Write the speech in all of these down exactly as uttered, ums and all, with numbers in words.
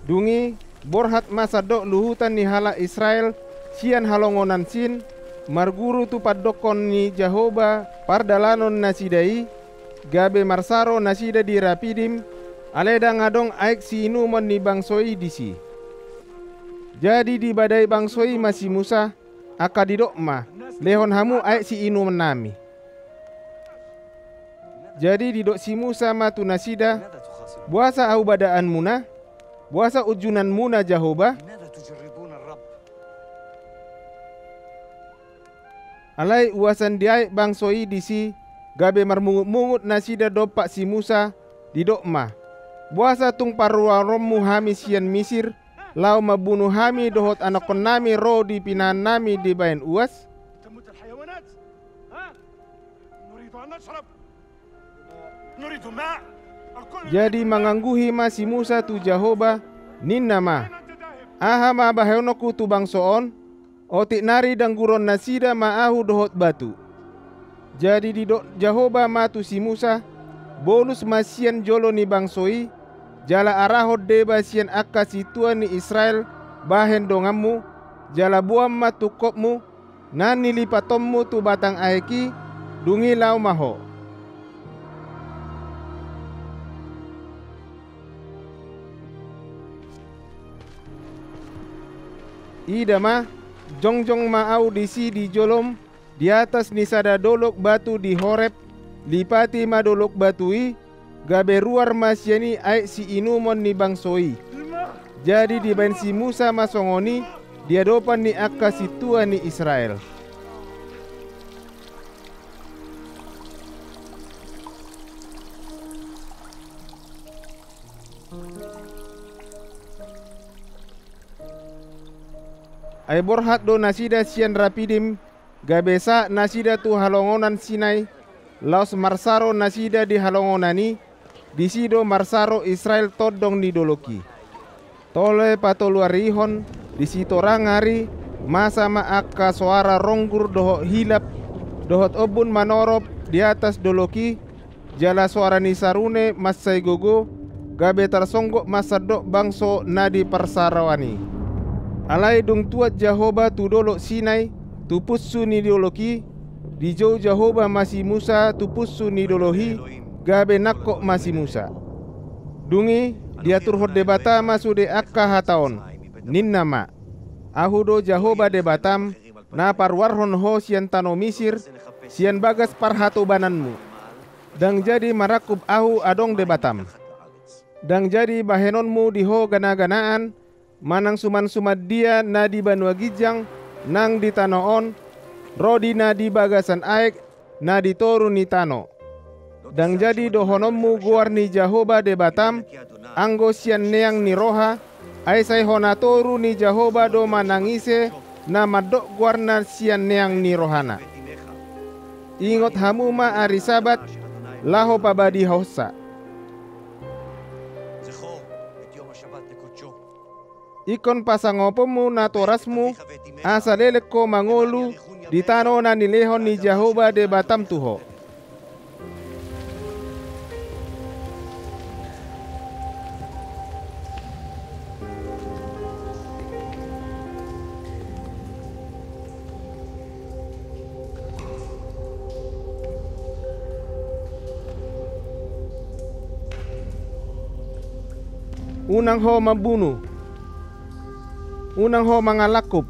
Dungi borhat masa dok luhutan ni hala Israel sian halongonan sin marguru tu padokon ni Jahoba pardalanon nasidai gabe marsaro nasida di Rapidim aleda ngadong aik si inumon ni bangsoi disi. Jadi di badai bangsoi masih Musa akadidok ma lehon hamu aik si inuman nami. Jadi didok si Musa matu nasida buasa au badaan muna buasa ujunan muna Jahoba alai uasan diai bangsoi disi gabe marmungut-mungut nasida dopak si Musa didok ma buasa tung parwarommu hami sian Misir lau mabunuh hami dohot anakon nami ro di pinan nami di bayan uas. Jadi mangangguhi ma si Musa tu Jahoba ninna ma aha ma baheonoku tu bangsoon otik nari dan guron nasida ma ahu dohot batu. Jadi di do Jahoba ma tu si Musa bonus masian jolo ni bangsoi jala arahot deba sian akka si tua ni Israel bahen dongammu jala buam ma tu kopmu nani lipatommu tu batang aeki dungi lau maho. Ida ma jongjong ma au disi di jolom di atas nisada dolok batu di Horeb lipati ma dolok batui gabe ruar masyani aik si inumon ni bangsoi. Jadi di bain si Musa masongoni dia dopan ni akka si tua ni Israel. Ai borhat do nasida sian Rapidim gabesa nasida tu halongonan Sinai laos marsaro nasida di halongonani disido marsaro Israel todong ni doloki tole patoluarihon disitorang hari masa ma akka suara ronggur dohot hilap dohot obun manorop di atas doloki jala suara ni sarune masai gogo gabe tarsonggok masadok bangso nadi parsarawani. Alai dung tuat Jahoba tu dolok Sinai tu pussu ni doloki di jauh Jahoba masih Musa tu pussu ni dolohi gabe nakok masih Musa. Dungi diatur hod debata masude akka hataon ninna ma ahudo Jahoba debatam na parwarhon ho sian tano Misir sian bagas parhato bananmu dang jadi marakub ahu adong debatam dang jadi bahenonmu di ho gana-ganaan manang suman-sumad dia na di Banua Gijang nang di tanoon rodi na di bagasan aek na di toru ni tano dang jadi dohonommu guar ni Jahoba debatam anggo sian neang ni roha ai sai hona toru ni Jahoba do manangise na madok guar na sian neang ni rohana. Ingot hamu ma ari sabat laho pabadi hausa ikon pasangopomu na torasmu asalelek ko mangolu di tano na nilehon ni Jahoba de batam tuho. Unang ho mabunuh, unang ho mangalakub,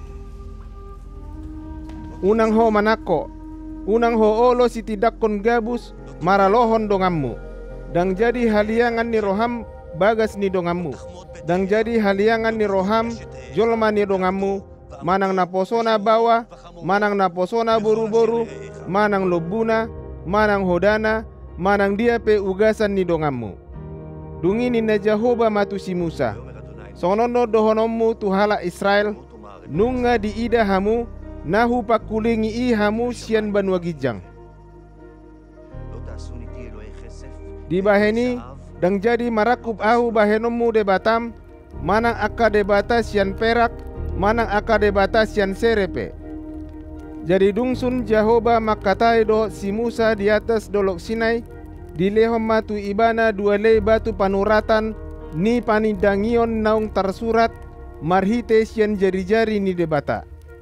unang ho manako, unang ho olo si tidakon gabus maralohon dongammu, dang jadi haliangan ni roham bagas ni dongammu, dang jadi haliangan ni roham jolma ni dongammu, manang naposona bawa, manang naposona boru-boru, manang lobuna, manang hodana, manang dia pe ugasan ni dongammu. Dungi ni na Jahoba matu si Musa. Sonono dohonommu tu hala Israel. Nunga di ida hamu. Nahu pakulingi i hamu sian Banua Gijang. Di baheni. Dang jadi marakub ahu bahenommu de batam. Manang akka de bata sian perak. Manang akka de bata sian serepe. Jadi dungsun Jahoba makatai do si Musa di atas dolok Sinai. Di lehom matu ibana dua lei batu panuratan ni panindangion naung tersurat marhite sian jari-jari ni debata.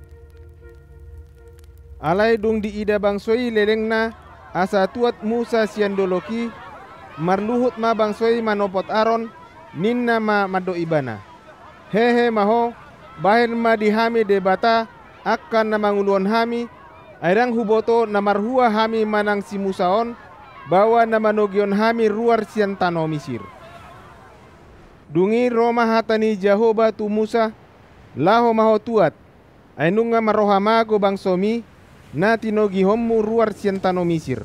Alai dung di ida bangsoi lelengna asa tuat Musa sian doloki marluhut ma bangsoi manopot Aron ninna ma mado ibana. Hehe maho bahen ma dihami debata akan na manguluan hami airang huboto na marhua hami manang si Musaon bawa na manogion hami ruar sian tano Misir. Dungi Roma hatani Jahoba tu Musa laho maho tuat ainunga marohamago bangsomi na tinogi hommu ruar sian tano Misir.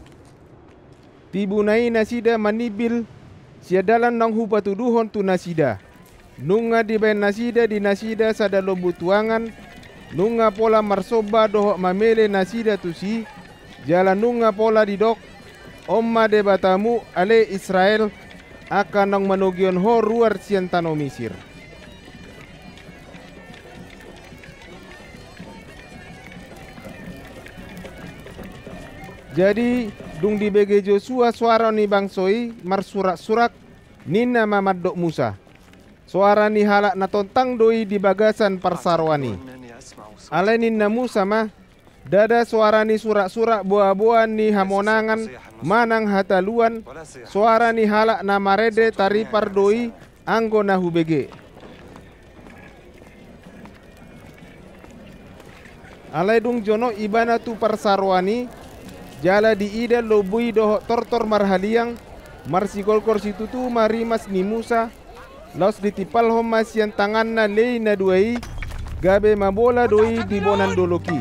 Tibunai nasida manibil siadalan nang hupatuduhon tu nasida. Nunga di bain nasida di nasida sada lombu tuangan. Nunga pola marsoba dohok mamele nasida tusi. Jalan nunga pola didok. Omma debatamu ale Israel akan nang manogion ho ruar sian tano Misir. Jadi dung di bege Joshua suara ni bangsoi marsurak-surak ninna mamadok Musa. Suara ni halak na tontang doi di bagasan parsarwani. Ale ninna Musa mah dada suara ni surak-surak buah-buahan ni hamonangan manang hataluan. Suara ni halak na marede taripar doi anggo na hubege. Ale dung jono ibana tu parsarwani jala di ida lobui dohok tortor marhaliang marsigol korsi tutu marimas ni Musa laos ditipal homas yang tangan na lei na duai gabe mabola doi di bonan doloki.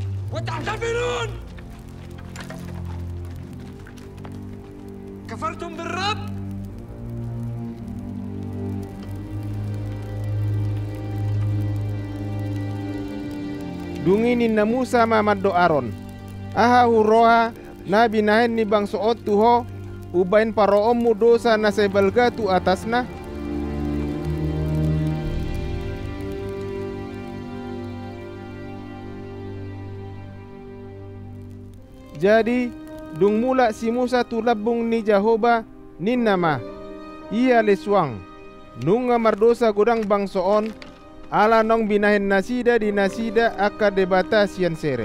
Kafartum birrab. Dungi ninna Musa mamaddo Aron. Aha huroha na binahen ni bangso otuho ubain paroommu dosa na sebelga tu atasna. Jadi dung mula si Musa tu labung ni Jahoba ninna mah ia lesuang nunga mardosa godang bangsoon ala nong binahen nasida di nasida aka debata sian sere.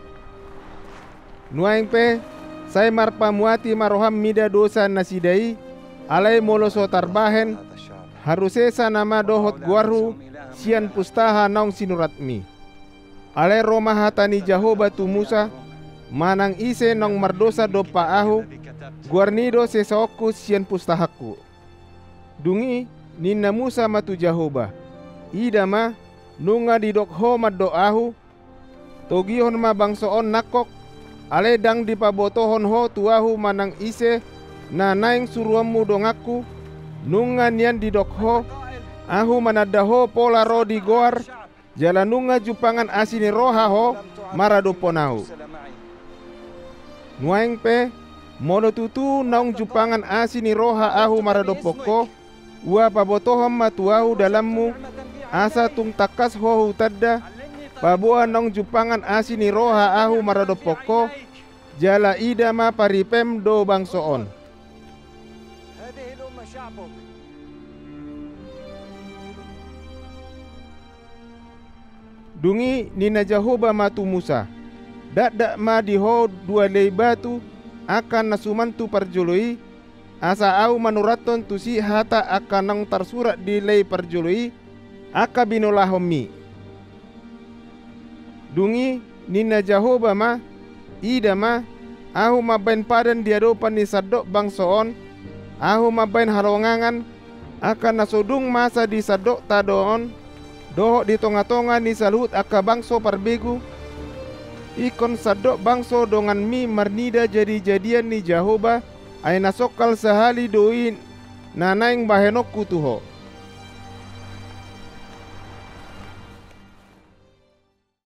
Nuaing pe saya marpa muati maroham mida dosa nasidai alai moloso tarbahen harusesa nama dohot guarhu sian pustaha naung sinuratmi. Alai Roma hatani Jahoba tu Musa manang ise nong mardosa dopa ahu guarnido sesoku sian pustahaku. Dungi ninna Musa matu Jahoba ida ma nunga didok ho maddo ahu togihon ma bangsoon nakok ale dang dipabotohon ho tuahu manang ise na naing suruammu dongaku nunga nian didok ho ahu manadaho pola ro di goar jala nunga jupangan asini roha ho maradoponahu. Nuaing pe mono tutu naung jupangan asini roha ahu maradopoko ua pabotohom matuahu dalammu asa tung takas ho hutadda pabuah nong jupangan asini roha ahu maradopoko jala ida ma paripem do bangsoon. Dungi nina Jahoba matu Musa dak dak ma diho dua lei batu akan nasumantu parjului asa au manuraton tusi hata akan nang tersurat di lei parjului aka binolahomi. Dungi nina Jahoba ma ida ma ahu mabain padan diadopan ni sadok bangsoon ahu mabain halongangan akan nasodung masa di sadok tadoon dohok di tonga-tonga ni salut aka bangso parbegu ikon sadok bangso dongan mi marnida jadi-jadian ni Jahoba ay nasokal sahali doin nanaing bahenok kutuho.